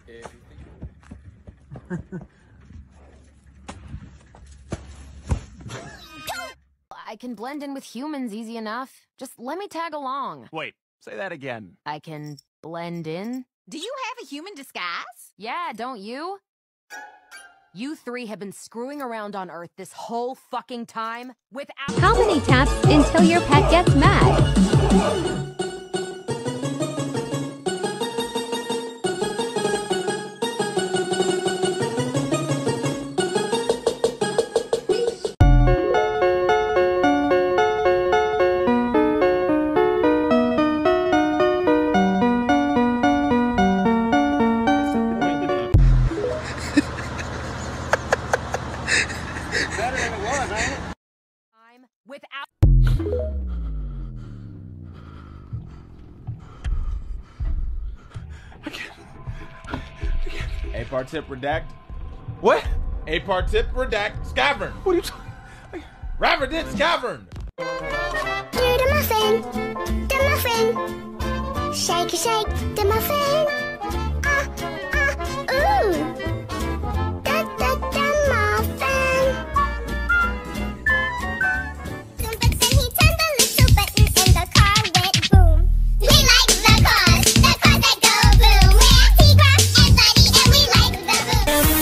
I can blend in with humans easy enough. Just let me tag along. Wait, say that again. I can blend in. Do you have a human disguise? Yeah, don't you? You three have been screwing around on Earth this whole fucking time without— How many taps until your pet gets mad? A-part-tip redact. What? A-part-tip redact. Scavern. What are you talking? Rapper did Scavern. Do the muffin. The muffin. Shake it, shake the muffin. Ooh. Da da da muffin. Dumblex and he turned the little button and the car went boom. We like the cars that go boom. We're T-Grass and Buddy and we like the boom.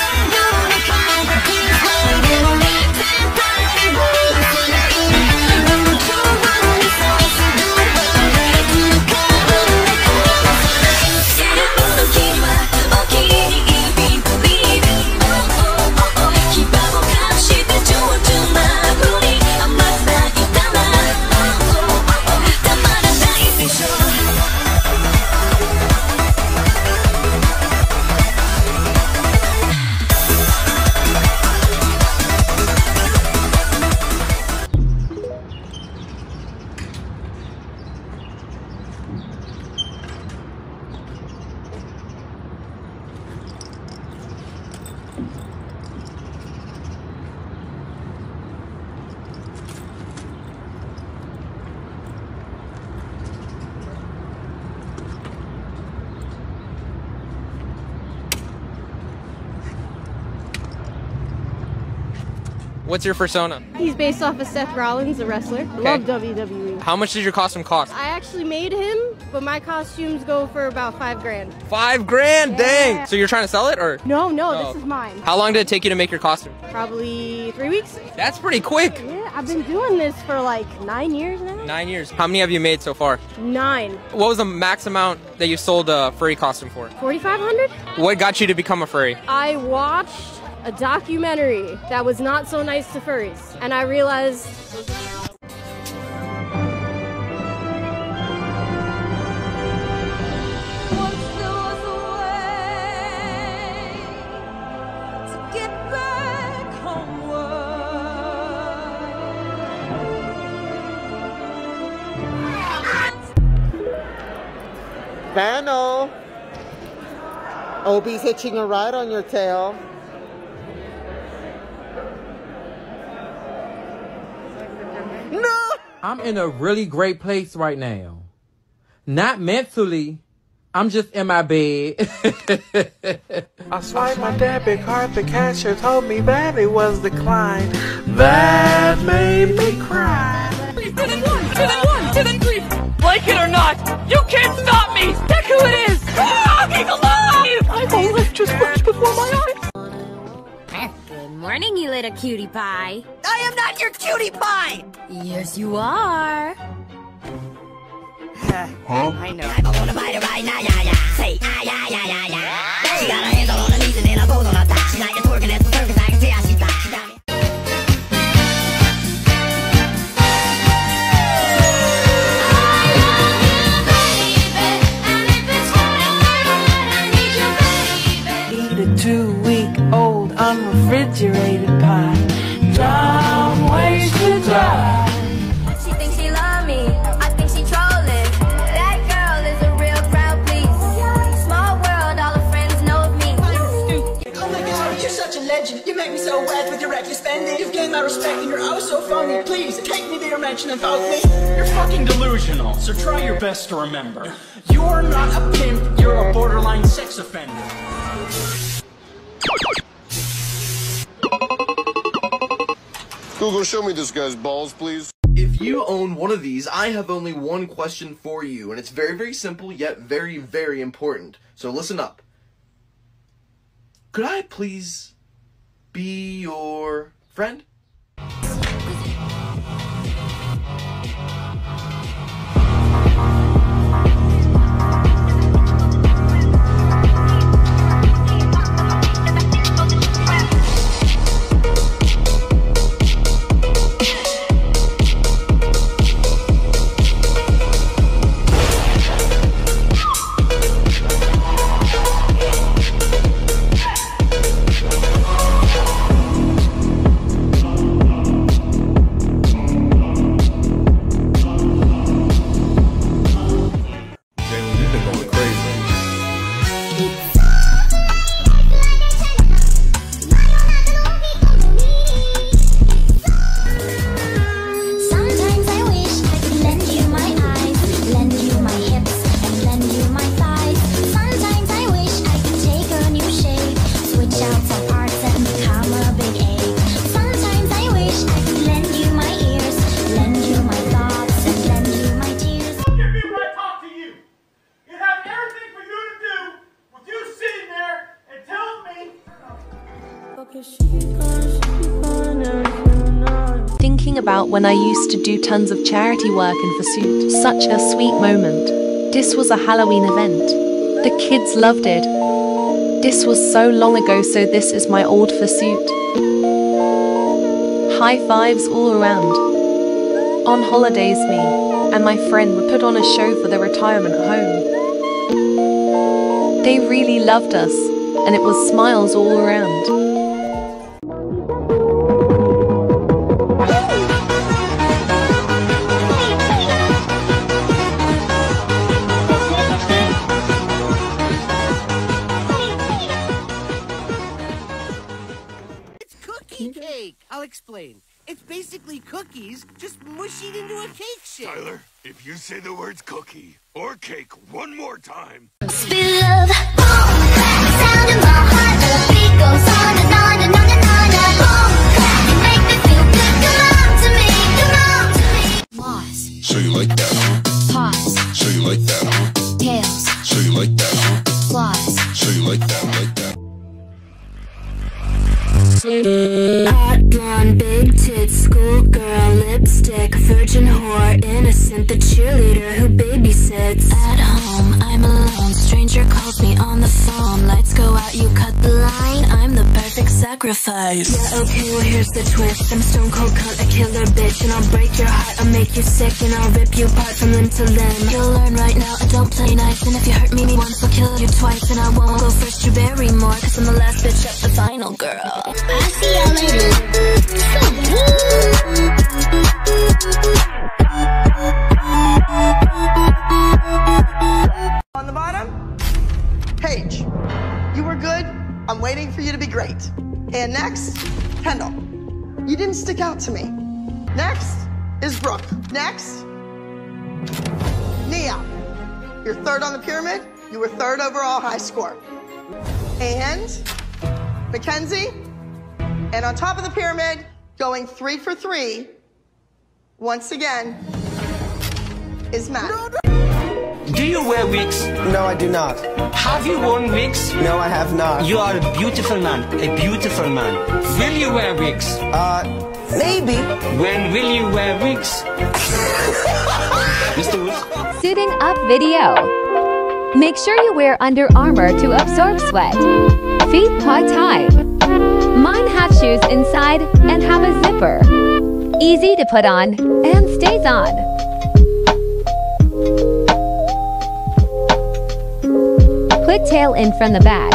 What's your persona? He's based off of Seth Rollins, a wrestler. Okay. Love WWE. How much did your costume cost? I actually made him, but my costumes go for about $5 grand. $5 grand, Yeah. dang! So you're trying to sell it, or? No, Oh. this is mine. How long did it take you to make your costume? Probably 3 weeks. That's pretty quick. Yeah, I've been doing this for like 9 years now. 9 years. How many have you made so far? 9. What was the max amount that you sold a furry costume for? 4,500? What got you to become a furry? I watched a documentary that was not so nice to furries, and I realized Panel! Obi's hitching a ride on your tail. No! I'm in a really great place right now. Not mentally. I'm just in my bed. I swiped my debit card, the cashier told me that it was declined. That made me cry. 3, 2, then 1, 2, then 1, 2, then 3. Like it or not, you can't stop me! Check who it is! Ah, he's alive! My life just flashed before my eyes. Good morning, you little cutie pie. I am not your cutie pie! Yes, you are. I know. I wanna bite her right now, yeah, yeah. Say, ah, yeah, yeah, yeah, yeah. She got her hands all on her knees and then her toes on her thighs. She like to twerking at the circus, I can see how she's like. She got me. Eat a 2-week-old unrefrigerated pie. Don't waste your time. She thinks she love me, I think she trolling. That girl is a real crowd, please. Small world, all her friends know of me. Oh my god, you're such a legend. You make me so wet with your reckless spending. You've gained my respect and you're oh so phony. Please, take me to your mansion and vote me. You're fucking delusional, so try your best to remember. You're not a pimp, you're a borderline sex offender. Google, show me this guy's balls, please. If you own one of these, I have only one question for you, and it's very, very simple, yet very, very important. So listen up. Could I please be your friend? Thinking about when I used to do tons of charity work in Pursuit. Such a sweet moment. This was a Halloween event. The kids loved it. This was so long ago, so this is my old Pursuit. High fives all around. On holidays, me and my friend would put on a show for the retirement home. They really loved us, and it was smiles all around. Cake. I'll explain. It's basically cookies, just mushied into a cake shape. Tyler, if you say the words cookie or cake one more time. Spill of boom, the sound in my heart, the beat goes on and on and on and on. Boom, you make me feel good. Come on to me, come on to me. Pause. So you like that, huh? Pause. So you like that, huh? Tails. So you like that, huh? Claws. So you like that, like that. Hot blonde, big tits, schoolgirl, lipstick, virgin whore, innocent, the cheerleader who babysits. At home, I'm alone, stranger calls me on the phone. Lights go out, you cut the line, I'm the perfect sacrifice. Yeah, okay, well here's the twist, I'm stone cold cunt, a killer bitch. And I'll break your heart, I'll make you sick, and I'll rip you apart from limb to limb. You'll learn right now, I don't play nice, and if you hurt me once, I'll kill you twice. And I won't go first, you bury more, cause I'm the last bitch up, the final girl. I'll see y'all later. On the bottom, Paige. You were good. I'm waiting for you to be great. And next, Kendall. You didn't stick out to me. Next is Brooke. Next, Nia. You're third on the pyramid. You were third overall high score. And Mackenzie. And on top of the pyramid, going 3 for 3, once again, is Matt. Do you wear wigs? No, I do not. Have you worn wigs? No, I have not. You are a beautiful man, a beautiful man. Will you wear wigs? Maybe. When will you wear wigs? Mr. Woods? Suiting up video. Make sure you wear Under Armour to absorb sweat. Feet paw time. Mine have shoes inside and have a zipper. Easy to put on and stays on. Put tail in from the back.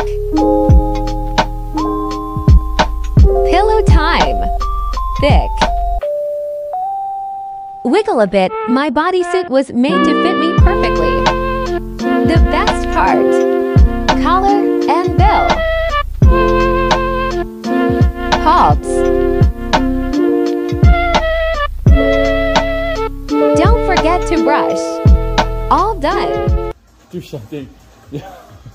Pillow time. Thick. Wiggle a bit, my bodysuit was made to fit me perfectly. The best part. Collar and bill. something. Yeah.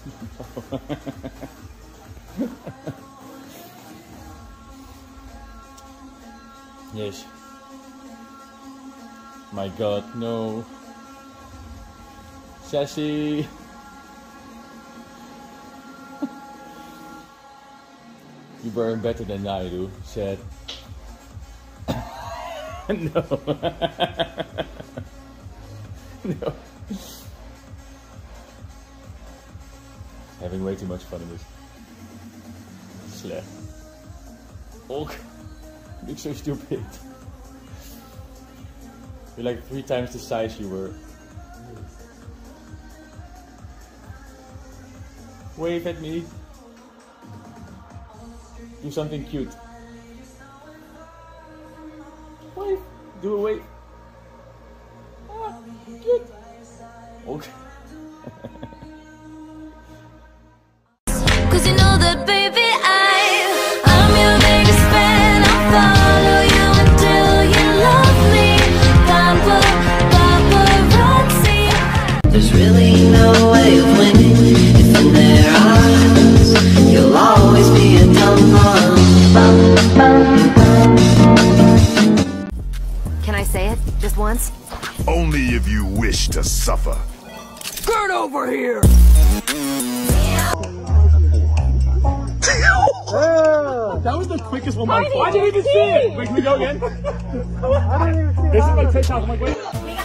Yes. My God, no. Sassy. You burn better than I do, said. No. No. Having way too much fun in this. Slap. Oh, you're so stupid. You're like 3 times the size you were. Wave at me. Do something cute. Wave. Do a wave. Ah, cute. Okay. Cause you know that baby I'm your biggest fan. I'll follow you until you love me. Paparazzi. There's really no way of winning if in their eyes you'll always be a dumb one. Can I say it? Just once? Only if you wish to suffer. Get over here! That was the quickest one. I didn't even see it. Wait, can we go again? I didn't even see it. This is like TikTok. I'm like, wait.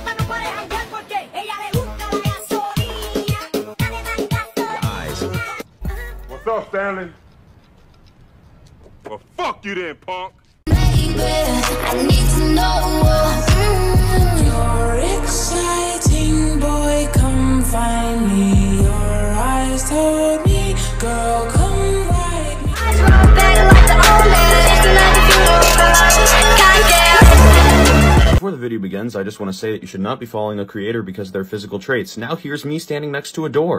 What's up, Stanley? Well, fuck you then, punk. I need to know you're exciting, boy. Come find me. Your eyes told me, girl, come ride me. Eyes roll back like the old man. Before the video begins, I just want to say that you should not be following a creator because of their physical traits. Now here's me standing next to a door.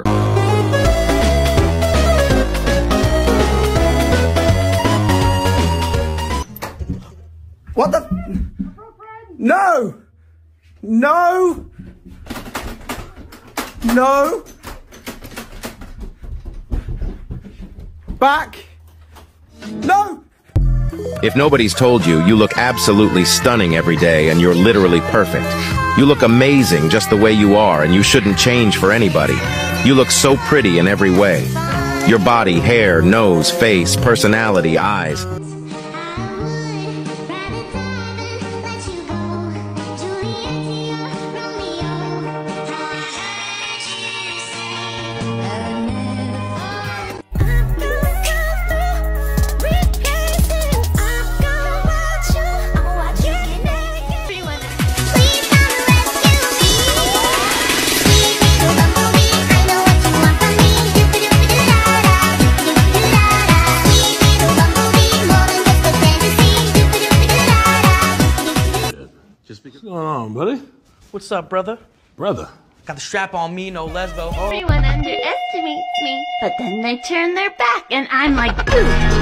What the? No! No! No! Back! No! If nobody's told you, you look absolutely stunning every day and you're literally perfect. You look amazing just the way you are and you shouldn't change for anybody. You look so pretty in every way. Your body, hair, nose, face, personality, eyes. What's going on, buddy? What's up, brother? Brother. Got the strap on me, no lesbo. Everyone underestimates me, but then they turn their back and I'm like, boo.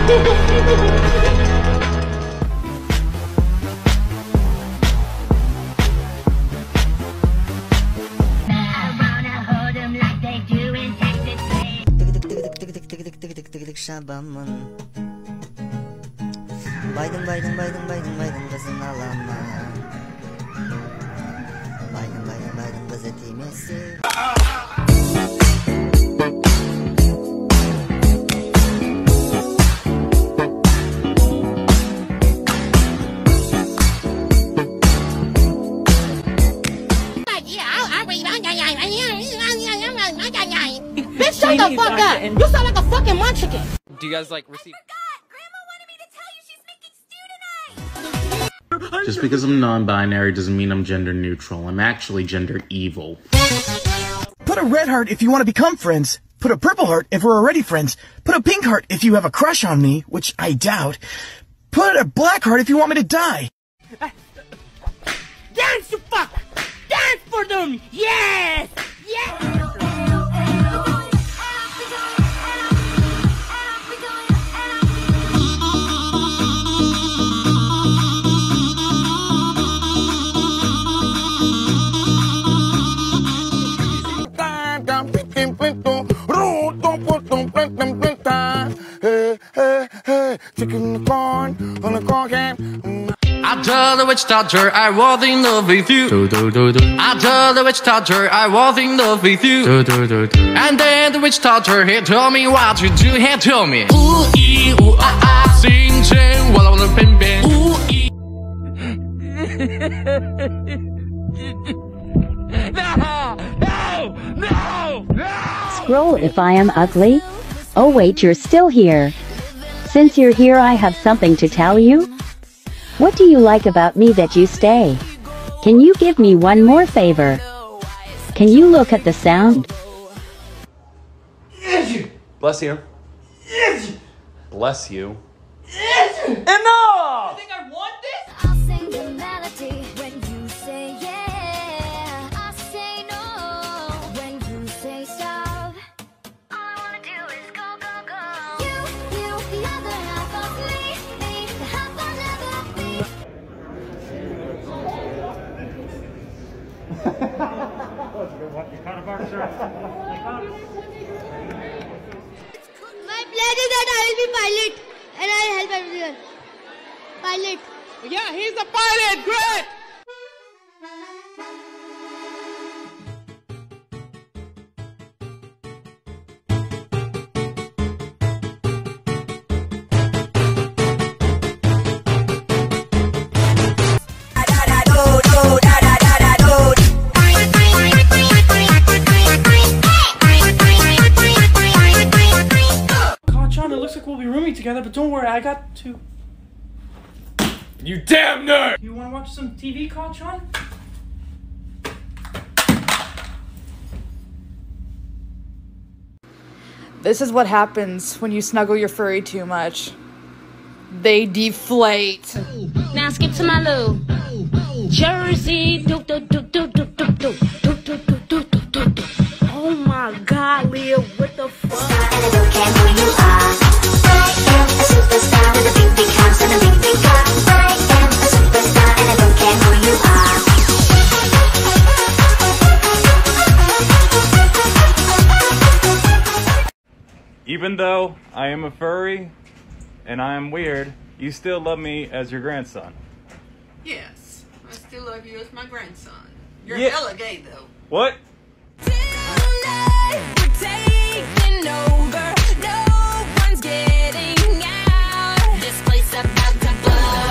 Baydım kızın alama. Baydım kız etimesi. Bitch, shut the fuck up! You sound like a fucking munchkin! Do you guys like receive? Just because I'm non-binary doesn't mean I'm gender neutral. I'm actually gender evil. Put a red heart if you want to become friends. Put a purple heart if we're already friends. Put a pink heart if you have a crush on me, which I doubt. Put a black heart if you want me to die. Dance, you fuck! Dance for them! Yes! Yes! hey, hey, hey. Chicken the corn on the corn can. I told the witch doctor I was in love with you. I told the witch doctor I was in love with you. And then the witch doctor he told me what to do. He told me ooh ee ooh ah ah, sing sing walla walla bim bim. Ooh ee. No! Scroll if I am ugly. Oh wait, you're still here. Since you're here, I have something to tell you. What do you like about me that you stay? Can you give me one more favor? Can you look at the sound? Bless you. Bless you. Enough! You think I want this? I'll sing the melody when you say yeah. I'll say no when you say stop. All I wanna do is go, go, go. You, the other half of me, the half I'll never be. My plan is that I will be pilot and I'll help everyone. Pilot. Yeah, he's a pilot. Great. John, it looks like we'll be rooming together, but don't worry, I got to. You damn nerd! You wanna watch some TV, John? This is what happens when you snuggle your furry too much. They deflate. Now skip to my loo. Jersey. Do, do, do, do, do, do, do, do, do, do, do, do, do. Oh my God, Leah, what the fuck? And I don't care who you are. I am a superstar with a big, big house and a big, big car. I am a superstar and I don't care who you are. Even though I am a furry and I am weird, you still love me as your grandson. Yes, I still love you as my grandson. You're Yeah. hella gay, though. What? Taking over, no one's getting out. This place about to blow.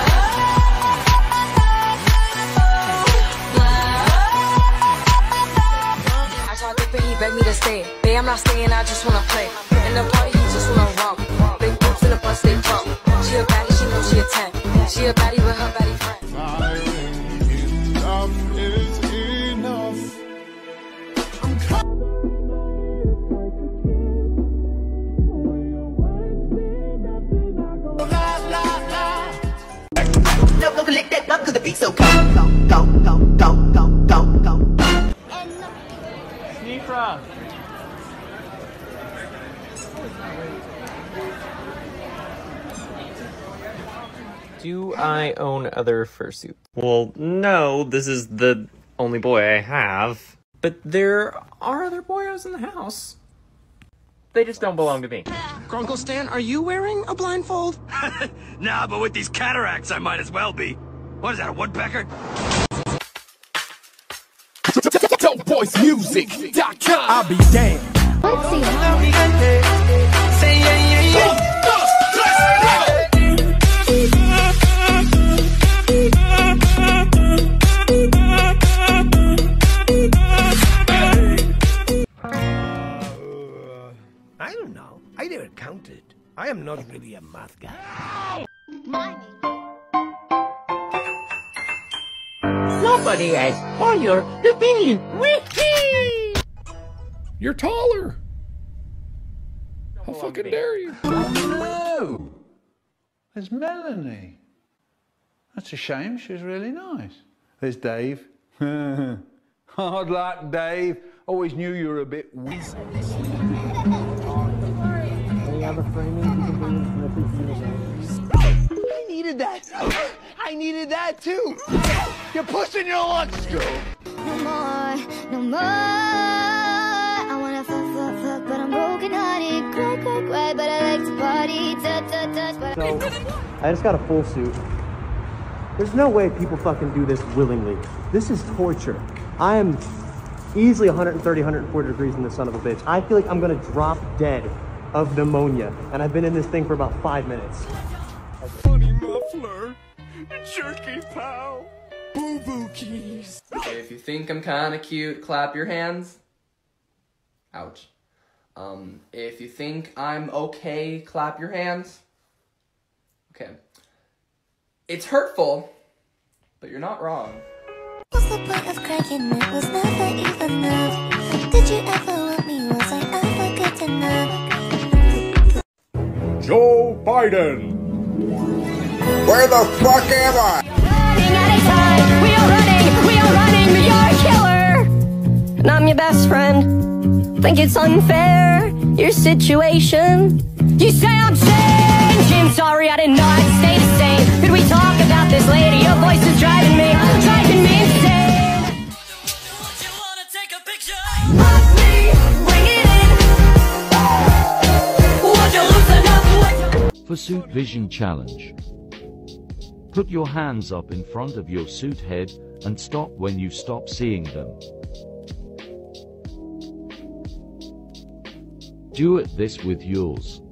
I tried to pay, he begged me to stay. Babe, I'm not staying, I just wanna play. In the party, he just wanna romp. Big boots in the bus, they drunk. She a baddie, she knows she a 10. She a baddie with her baddie friends. Enough is enough. No, go lick that up 'cause the beat's so go, go, go, go, go, go, go, go, go. Sneefra. Do I own other fursuits? Well, no, this is the only boy I have. But there are other boyos in the house. They just don't belong to me. Grunkle Stan, are you wearing a blindfold? Nah, but with these cataracts, I might as well be. What is that, a woodpecker? DopeBoysMusic.com. I'll be damned. Let's see. Say yeah, yeah, yeah. I don't know. I never counted. I am not really a math guy. Nobody asked for your opinion. Whee! You're taller. How fucking dare you? No! There's Melanie. That's a shame, she's really nice. There's Dave. Hard luck, Dave. Always knew you were a bit weak. I needed that. I needed that too. You're pushing your luck, Screw. No more, no more. I wanna fuck, fuck, fuck, but I'm broken hearted. Cry, cry. work right, but I like to party. Touch, but So, I just got a full suit. There's no way people fucking do this willingly. This is torture. I am easily 130, 140 degrees in this son of a bitch. I feel like I'm gonna drop dead of pneumonia, and I've been in this thing for about 5 minutes. Funny muffler. Jerky pal. Boo-boo keys. Okay, if you think I'm kinda cute, clap your hands. Ouch. If you think I'm okay, clap your hands. Okay. It's hurtful, but you're not wrong. what's the point of crying? It was never even love. Did you ever want me? Was I ever good enough? Joe Biden. Where the fuck am I? Running at a time, we are running, but you're a killer. And I'm your best friend. Think it's unfair, your situation. You say I'm changing, sorry I did not stay the same. Could we talk about this later? Your voice is driving me insane. Hug me, bring it in. Would you loosen up? Fursuit Vision Challenge. Put your hands up in front of your suit head and stop when you stop seeing them. Do it this with yours.